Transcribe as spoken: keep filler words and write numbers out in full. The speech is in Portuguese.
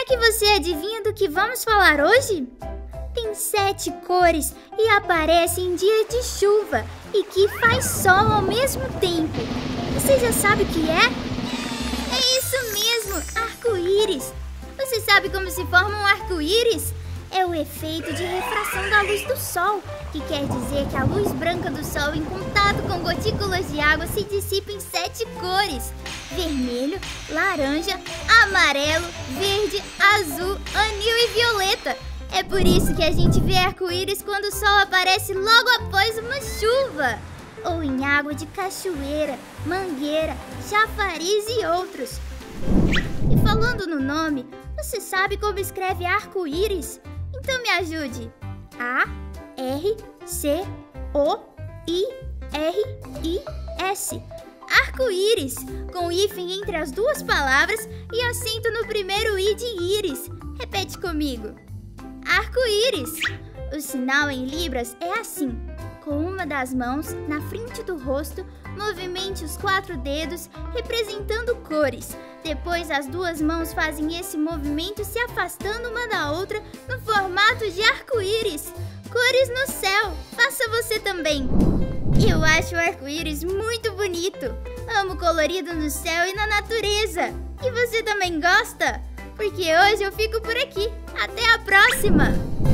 Será que você adivinha do que vamos falar hoje? Tem sete cores e aparece em dia de chuva e que faz sol ao mesmo tempo. Você já sabe o que é? É isso mesmo, arco-íris. Você sabe como se forma um arco-íris? É o efeito de refração da luz do sol, que quer dizer que a luz branca do sol em contato com gotículas de água se dissipa em sete cores: vermelho, laranja, amarelo, verde, azul, anil e violeta. É por isso que a gente vê arco-íris quando o sol aparece logo após uma chuva, ou em água de cachoeira, mangueira, chafariz e outros. E falando no nome, você sabe como escreve arco-íris? Então me ajude. A R C O I R I S. Arco-íris, com hífen entre as duas palavras e acento no primeiro i de íris. Repete comigo. Arco-íris. O sinal em libras é assim. Com uma das mãos na frente do rosto, movimente os quatro dedos representando cores. Depois as duas mãos fazem esse movimento se afastando uma da outra no formato de arco-íris. Cores no céu, faça você também. Eu acho o arco-íris muito bonito. Amo colorido no céu e na natureza. E você também gosta? Porque hoje eu fico por aqui. Até a próxima!